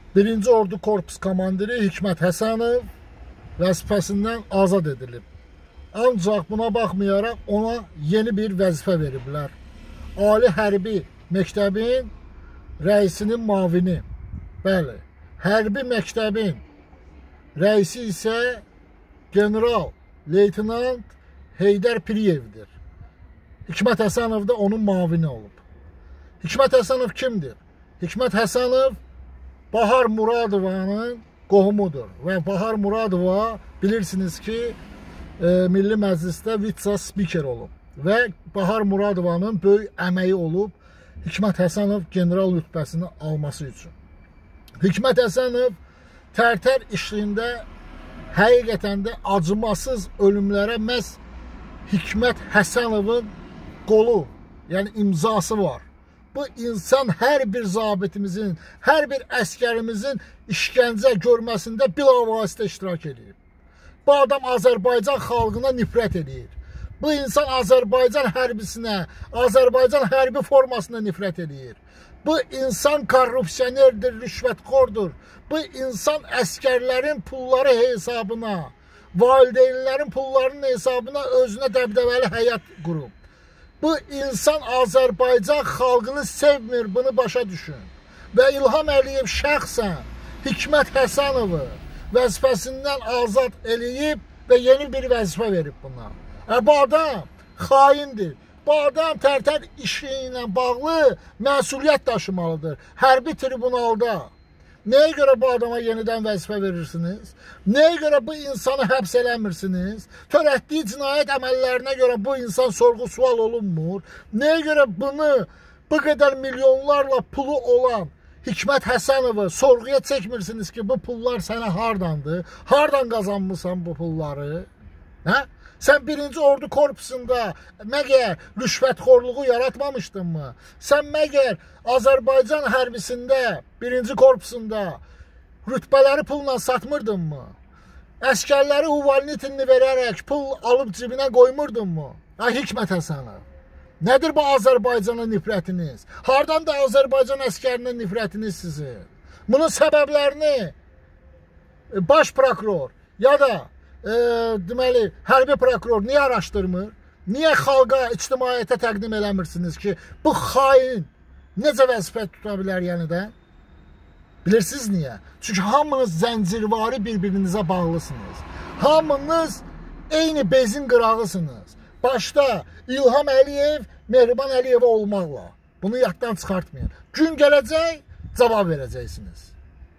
1-ci Ordu Korpus komandiri Hikmət Həsənov vəzifəsindən azad edilib. Ancaq buna baxmayaraq ona yeni bir vəzifə veriblər. Ali Hərbi Məktəbin rəisinin mavini. Bəli, Hərbi Məktəbin rəisi isə General Leytenant Heydər Piriyevdir. Hikmət Həsənov da onun mavini olub. Hikmət Həsənov kimdir? Hikmət Həsənov Bahar Muradovanın qohumudur və Bahar Muradova bilirsiniz ki, Milli Məclisdə vitse-spiker olub və Bahar Muradovanın böyük əməyi olub Hikmət Həsənov general rütbəsini alması üçün. Hikmət Həsənov Tərtər işliyində həqiqətən də acımasız ölümlərə məhz Hikmət Həsənovun qolu, yəni imzası var. Bu insan hər bir zabitimizin, hər bir əskərimizin işgəncə görməsində bilavasitə iştirak edir. Bu adam Azərbaycan xalqına nifrət edir. Bu insan Azərbaycan hərbisinə, Azərbaycan hərbi formasına nifrət edir. Bu insan korrupsionerdir, rüşvətxordur. Bu insan əskərlərin pulları hesabına, valideynlərin pullarının hesabına özünə dəbdəbəli həyat qurub. Bu insan Azərbaycan xalqını sevmir, bunu başa düşün. Və İlham Əliyev şəxsən Hikmət Həsənovu vəzifəsindən azad eləyib və yeni bir vəzifə verib buna. Bu adam xaindir. Bu adam Tərtər işi ilə bağlı məsuliyyət daşımalıdır. Hərbi tribunalda. Nəyə görə bu adama yenidən vəzifə verirsiniz? Nəyə görə bu insanı həbs eləmirsiniz? Törətdiyi cinayət əməllərinə görə bu insan sorğu-sual olunmur. Nəyə görə bunu bu qədər milyonlarla pulu olan Hikmət Həsənovu sorğuya çəkmirsiniz ki, bu pullar sənə hardandır? Hardan qazanmısan bu pulları? Hə? Sən 1-ci Ordu Korpusunda məgər rüşvətxorluğu yaratmamışdınmı? Sən məgər Azərbaycan hərbisində 1-ci Korpusunda rütbələri pulla satmırdınmı? Əskərləri uvalnitinini verərək pul alıb cibinə qoymurdunmu? Hikmət Həsənov, nədir bu Azərbaycana nifrətiniz? Hardan da Azərbaycan əskərinə nifrətiniz sizin? Bunun səbəblərini baş prokuror ya da deməli, hərbi prokuror niyə araşdırmır? Niyə xalqa, ictimaiyyətə təqdim eləmirsiniz ki, bu xain necə vəzifə tuta bilər yenidən? Bilirsiniz niyə? Çünki hamınız zəncirvari bir-birinizə bağlısınız. Hamınız eyni bezin qırağısınız. Başda İlham Əliyev, Mehriban Əliyeva olmaqla. Bunu yaddan çıxartmayın. Gün gələcək, cavab verəcəksiniz.